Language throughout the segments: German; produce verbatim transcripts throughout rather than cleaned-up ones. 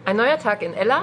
Ein neuer Tag in Ella.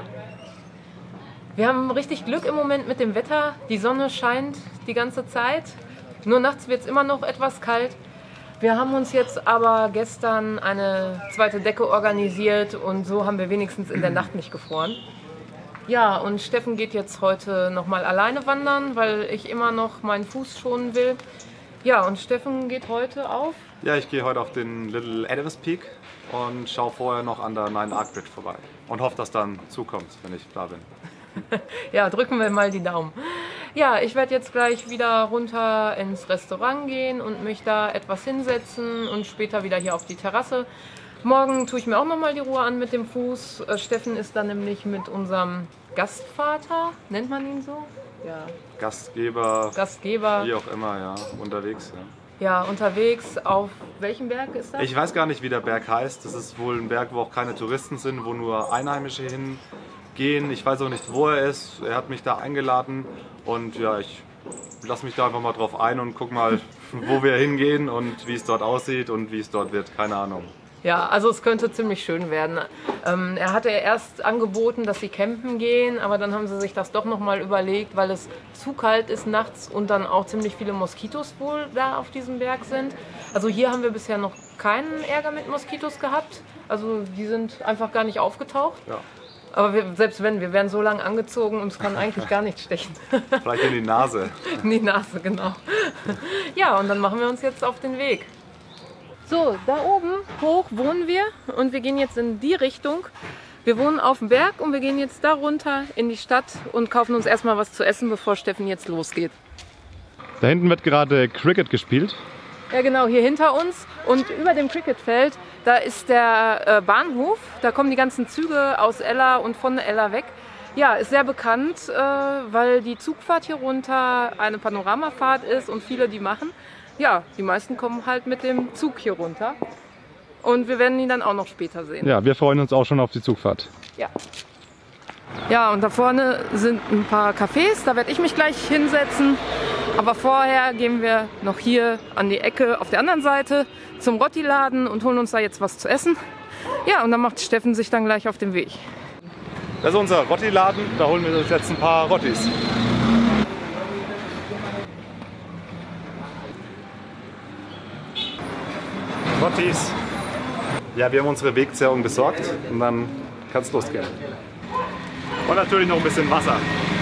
Wir haben richtig Glück im Moment mit dem Wetter. Die Sonne scheint die ganze Zeit. Nur nachts wird es immer noch etwas kalt. Wir haben uns jetzt aber gestern eine zweite Decke organisiert und so haben wir wenigstens in der Nacht nicht gefroren. Ja, und Steffen geht jetzt heute nochmal alleine wandern, weil ich immer noch meinen Fuß schonen will. Ja, und Steffen geht heute auf? Ja, ich gehe heute auf den Little Adams Peak und schaue vorher noch an der Nine Arc Bridge vorbei und hoffe, dass dann zukommt, wenn ich da bin. Ja, drücken wir mal die Daumen. Ja, ich werde jetzt gleich wieder runter ins Restaurant gehen und mich da etwas hinsetzen und später wieder hier auf die Terrasse. Morgen tue ich mir auch nochmal die Ruhe an mit dem Fuß. Äh, Steffen ist dann nämlich mit unserem Gastvater, nennt man ihn so? Ja. Gastgeber, Gastgeber, wie auch immer, ja, unterwegs. Ja. Ja, unterwegs. Auf welchem Berg ist das? Ich weiß gar nicht, wie der Berg heißt. Das ist wohl ein Berg, wo auch keine Touristen sind, wo nur Einheimische hingehen. Ich weiß auch nicht, wo er ist. Er hat mich da eingeladen und ja, ich lasse mich da einfach mal drauf ein und guck mal, wo wir hingehen und wie es dort aussieht und wie es dort wird. Keine Ahnung. Ja, also es könnte ziemlich schön werden. Ähm, er hatte erst angeboten, dass sie campen gehen, aber dann haben sie sich das doch nochmal überlegt, weil es zu kalt ist nachts und dann auch ziemlich viele Moskitos wohl da auf diesem Berg sind. Also hier haben wir bisher noch keinen Ärger mit Moskitos gehabt. Also die sind einfach gar nicht aufgetaucht. Ja. Aber wir, selbst wenn, wir werden so lange angezogen und es kann eigentlich gar nicht stechen. Vielleicht in die Nase. In die Nase, genau. Ja, und dann machen wir uns jetzt auf den Weg. So, da oben hoch wohnen wir und wir gehen jetzt in die Richtung. Wir wohnen auf dem Berg und wir gehen jetzt da runter in die Stadt und kaufen uns erstmal was zu essen, bevor Steffen jetzt losgeht. Da hinten wird gerade Cricket gespielt. Ja genau, hier hinter uns und über dem Cricketfeld, da ist der äh, Bahnhof. Da kommen die ganzen Züge aus Ella und von Ella weg. Ja, ist sehr bekannt, äh, weil die Zugfahrt hier runter eine Panoramafahrt ist und viele die machen. Ja, die meisten kommen halt mit dem Zug hier runter und wir werden ihn dann auch noch später sehen. Ja, wir freuen uns auch schon auf die Zugfahrt. Ja. Ja, und da vorne sind ein paar Cafés, da werde ich mich gleich hinsetzen. Aber vorher gehen wir noch hier an die Ecke auf der anderen Seite zum Rotti-Laden und holen uns da jetzt was zu essen. Ja, und dann macht Steffen sich dann gleich auf den Weg. Das ist unser Rotti-Laden, da holen wir uns jetzt ein paar Rottis. Rottis. Ja, wir haben unsere Wegzehrung besorgt und dann kann es losgehen. Und natürlich noch ein bisschen Wasser.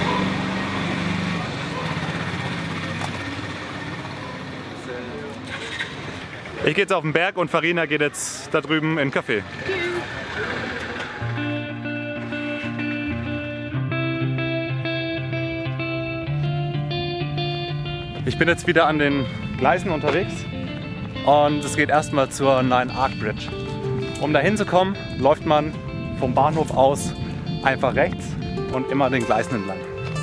Ich gehe jetzt auf den Berg und Farina geht jetzt da drüben in den Café. Ich bin jetzt wieder an den Gleisen unterwegs. Und es geht erstmal zur Nine Arc Bridge. Um da hinzukommen, läuft man vom Bahnhof aus einfach rechts und immer den Gleisen entlang.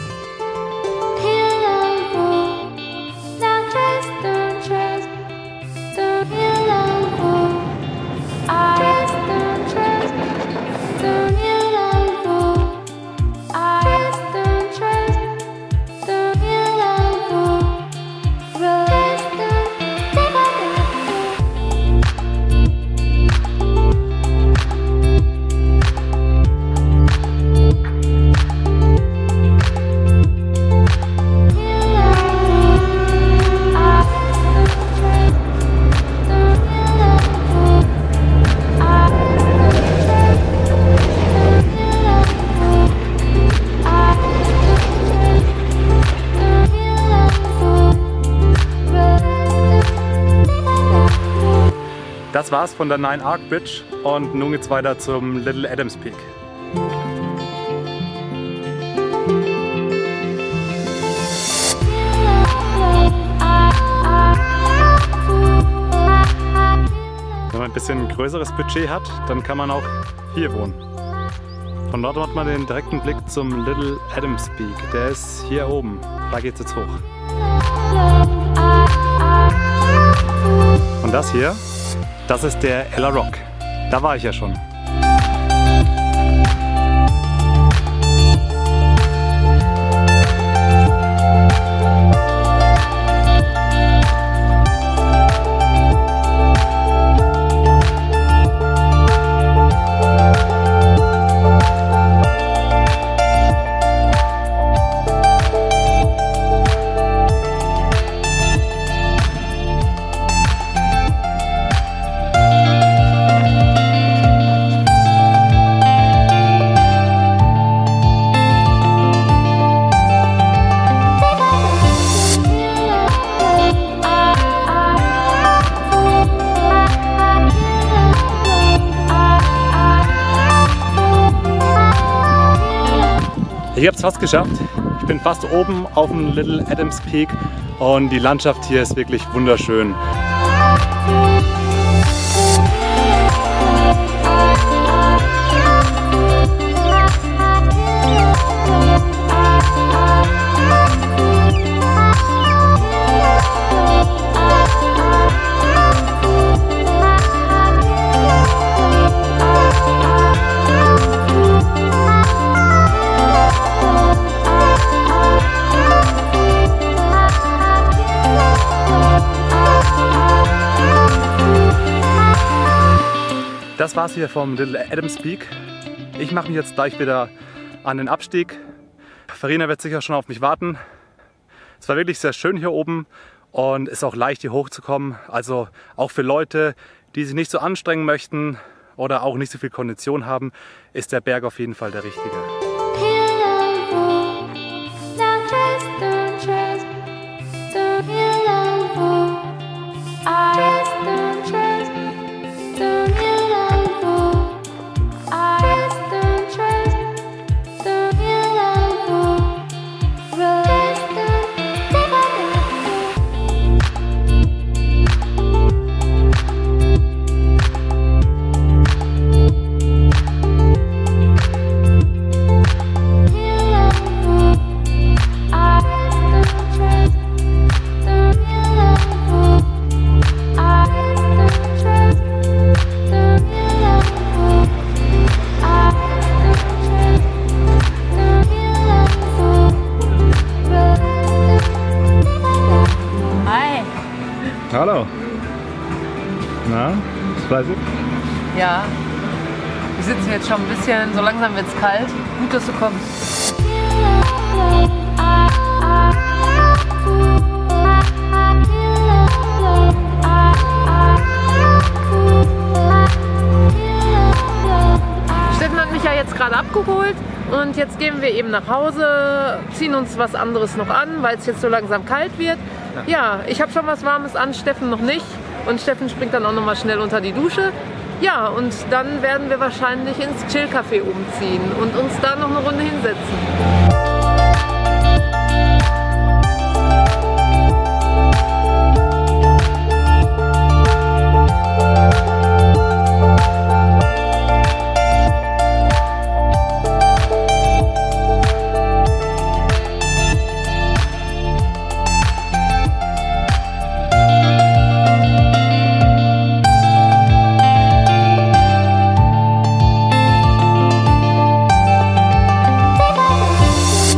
Das war's von der Nine Arc Bridge und nun geht's weiter zum Little Adams Peak. Wenn man ein bisschen größeres Budget hat, dann kann man auch hier wohnen. Von dort hat man den direkten Blick zum Little Adams Peak. Der ist hier oben. Da geht's jetzt hoch. Und das hier, das ist der Ella Rock. Da war ich ja schon. Ich habe es fast geschafft. Ich bin fast oben auf dem Little Adams Peak und die Landschaft hier ist wirklich wunderschön. Das war's hier vom Little Adams Peak. Ich mache mich jetzt gleich wieder an den Abstieg. Farina wird sicher schon auf mich warten. Es war wirklich sehr schön hier oben und ist auch leicht hier hochzukommen. Also auch für Leute, die sich nicht so anstrengen möchten oder auch nicht so viel Kondition haben, ist der Berg auf jeden Fall der richtige. Hallo. Na, ist fleißig? Ja. Wir sitzen jetzt schon ein bisschen, so langsam wird es kalt. Gut, dass du kommst. Steffen hat mich ja jetzt gerade abgeholt und jetzt gehen wir eben nach Hause, ziehen uns was anderes noch an, weil es jetzt so langsam kalt wird. Ja, ich habe schon was Warmes an, Steffen noch nicht. Und Steffen springt dann auch noch mal schnell unter die Dusche. Ja, und dann werden wir wahrscheinlich ins Chill-Café umziehen und uns da noch eine Runde hinsetzen.